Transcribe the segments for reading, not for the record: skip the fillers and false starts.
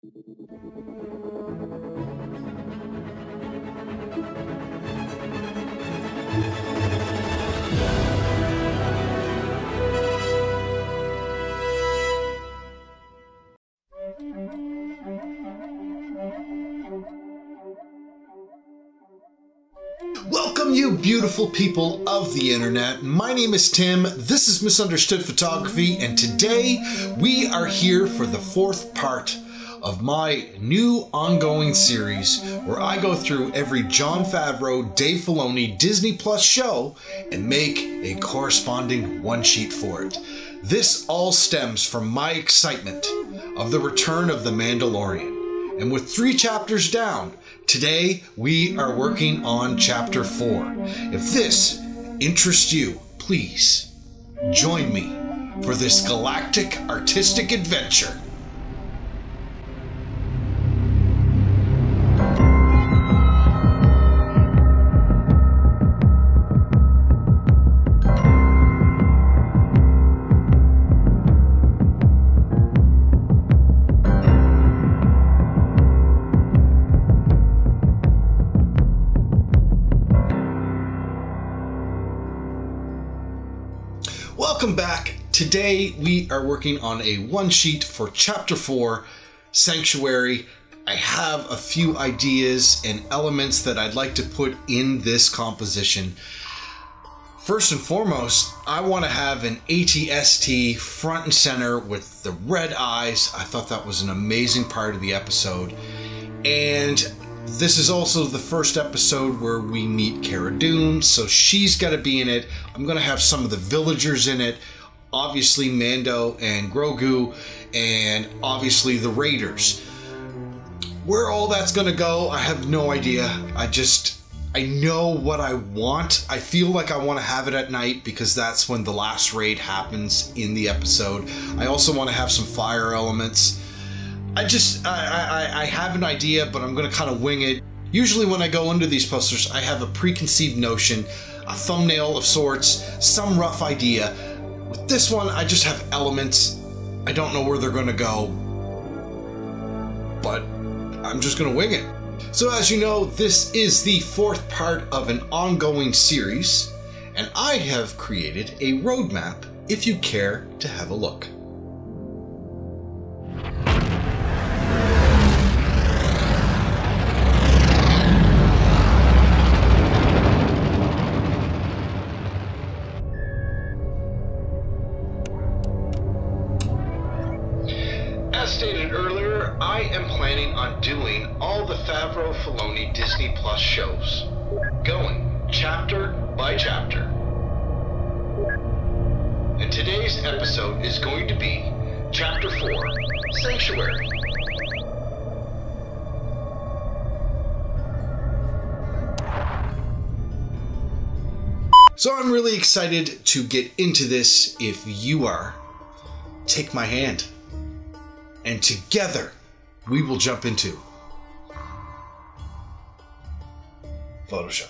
Welcome, you beautiful people of the internet. My name is Tim. This is Misunderstood Photography, and today we are here for the fourth part of my new ongoing series where I go through every Jon Favreau, Dave Filoni, Disney Plus show and make a corresponding one sheet for it. This all stems from my excitement of the return of the Mandalorian. And with 3 chapters down, today we are working on chapter 4. If this interests you, please join me for this galactic artistic adventure. Welcome back. Today we are working on a one sheet for chapter 4, Sanctuary. I have a few ideas and elements that I'd like to put in this composition. First and foremost, I want to have an ATST front and center with the red eyes. I thought that was an amazing part of the episode. And this is also the first episode where we meet Cara Dune, so she's got to be in it. I'm going to have some of the villagers in it, obviously Mando and Grogu, and obviously the Raiders. Where all that's going to go, I have no idea. I know what I want. I feel like I want to have it at night because that's when the last raid happens in the episode. I also want to have some fire elements. I have an idea, but I'm going to kind of wing it. Usually when I go into these posters, I have a preconceived notion, a thumbnail of sorts, some rough idea. With this one, I just have elements. I don't know where they're going to go, but I'm just going to wing it. So as you know, this is the 4th part of an ongoing series, and I have created a roadmap if you care to have a look. As stated earlier, I am planning on doing all the Favreau Filoni Disney Plus shows, going chapter by chapter. And today's episode is going to be chapter 4, Sanctuary. So I'm really excited to get into this if you are. Take my hand. And together, we will jump into Photoshop.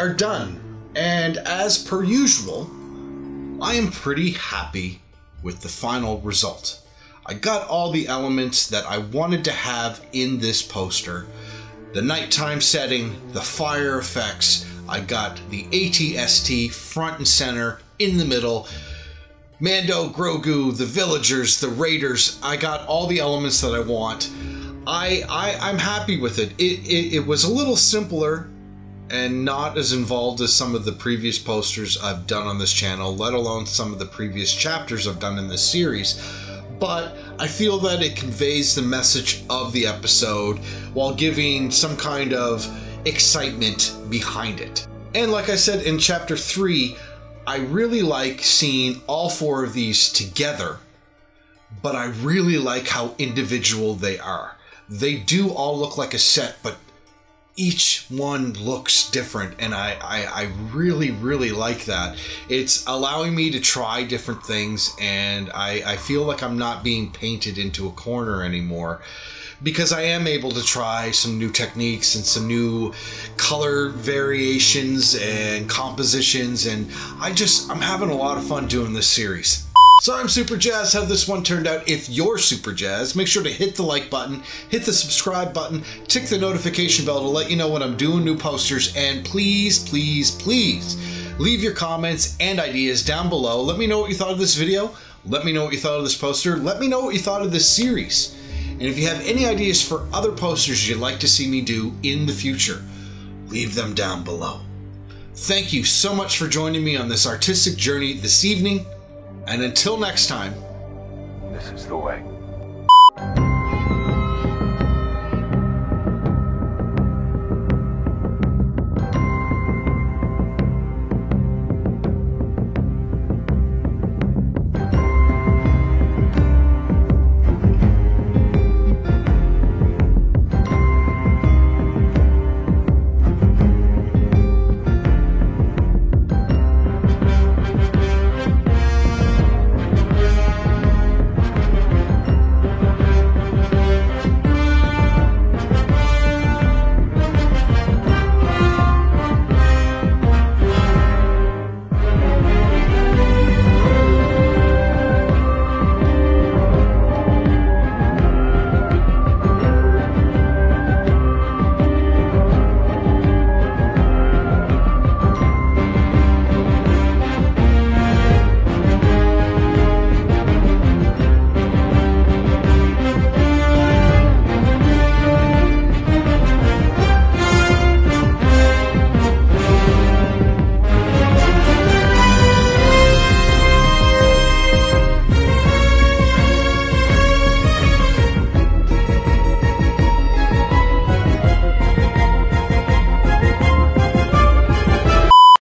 are done. And as per usual, I am pretty happy with the final result. I got all the elements that I wanted to have in this poster. The nighttime setting, the fire effects, I got the AT-ST front and center, in the middle, Mando, Grogu, the villagers, the raiders. I got all the elements that I want. I'm happy with it. It was a little simpler and not as involved as some of the previous posters I've done on this channel, let alone some of the previous chapters I've done in this series. But I feel that it conveys the message of the episode while giving some kind of excitement behind it. And like I said in chapter 3, I really like seeing all 4 of these together, but I really like how individual they are. They do all look like a set, but each one looks different, and I really, really like that. It's allowing me to try different things, and I feel like I'm not being painted into a corner anymore, because I am able to try some new techniques and some new color variations and compositions, and I'm having a lot of fun doing this series. So I'm super jazzed how this one turned out. If you're super jazzed, make sure to hit the like button, hit the subscribe button, tick the notification bell to let you know when I'm doing new posters, and please, please, please leave your comments and ideas down below. Let me know what you thought of this video. Let me know what you thought of this poster. Let me know what you thought of this series. And if you have any ideas for other posters you'd like to see me do in the future, leave them down below. Thank you so much for joining me on this artistic journey this evening. And until next time, this is the way.